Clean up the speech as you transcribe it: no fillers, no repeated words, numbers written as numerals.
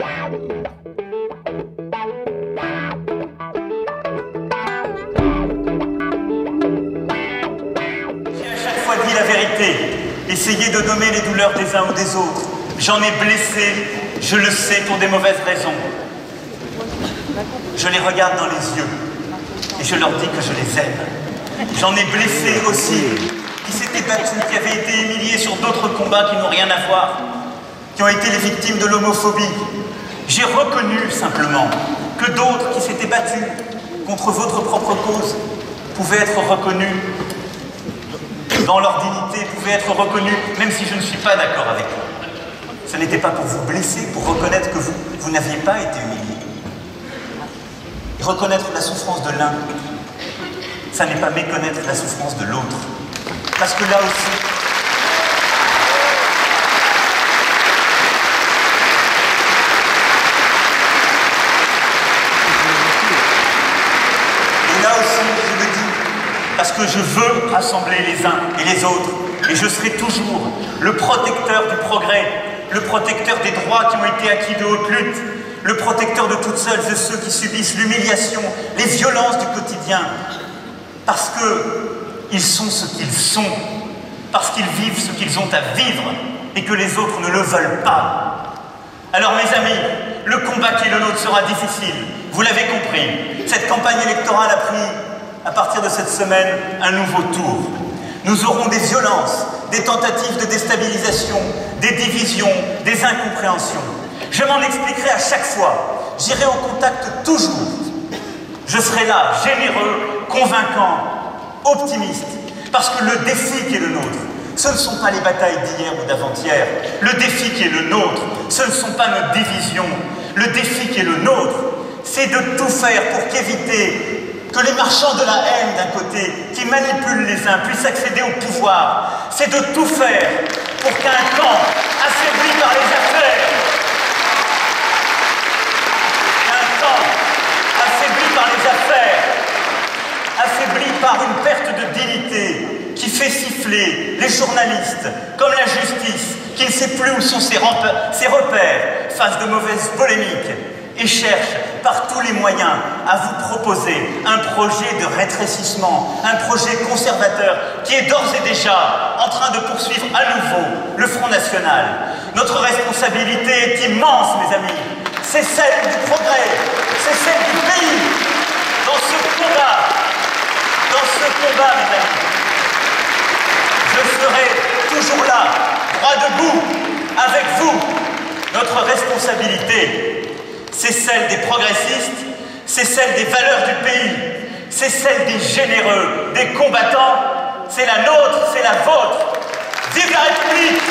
chaque fois dit la vérité, essayez de nommer les douleurs des uns ou des autres. J'en ai blessé, je le sais, pour des mauvaises raisons. Je les regarde dans les yeux et je leur dis que je les aime. J'en ai blessé aussi, qui s'étaient battus, qui avaient été humiliés sur d'autres combats qui n'ont rien à voir, qui ont été les victimes de l'homophobie. J'ai reconnu simplement que d'autres qui s'étaient battus contre votre propre cause pouvaient être reconnus dans leur dignité, pouvaient être reconnus, même si je ne suis pas d'accord avec eux. Ce n'était pas pour vous blesser, pour reconnaître que vous n'aviez pas été humilié. Et reconnaître la souffrance de l'un, ça n'est pas méconnaître la souffrance de l'autre. Parce que là aussi, je le dis, parce que je veux rassembler les uns et les autres, et je serai toujours le protecteur du progrès, le protecteur des droits qui ont été acquis de haute lutte, le protecteur de toutes celles et ceux qui subissent l'humiliation, les violences du quotidien, parce qu'ils sont ce qu'ils sont, parce qu'ils vivent ce qu'ils ont à vivre, et que les autres ne le veulent pas. Alors mes amis, le combat qui est le nôtre sera difficile, vous l'avez compris. Cette campagne électorale a pris, à partir de cette semaine, un nouveau tour. Nous aurons des violences, des tentatives de déstabilisation, des divisions, des incompréhensions. Je m'en expliquerai à chaque fois. J'irai au contact toujours. Je serai là, généreux, convaincant, optimiste. Parce que le défi qui est le nôtre, ce ne sont pas les batailles d'hier ou d'avant-hier. Le défi qui est le nôtre, ce ne sont pas nos divisions. Le défi qui est le nôtre, c'est de tout faire pour qu'éviter que les marchands de la haine d'un côté, qui manipulent les uns, puissent accéder au pouvoir. C'est de tout faire pour qu'un camp affaibli par les affaires, affaibli par une perte de dignité, qui fait siffler les journalistes, comme la justice, qui ne sait plus où sont ses repères, face de mauvaises polémiques, et cherche par tous les moyens à vous proposer un projet de rétrécissement, un projet conservateur qui est d'ores et déjà en train de poursuivre à nouveau le Front National. Notre responsabilité est immense, mes amis. C'est celle du progrès, c'est celle du pays. Dans ce combat, mes amis, je serai toujours là, droit debout, avec vous. Notre responsabilité, c'est celle des progressistes, c'est celle des valeurs du pays, c'est celle des généreux, des combattants, c'est la nôtre, c'est la vôtre. Vive la République!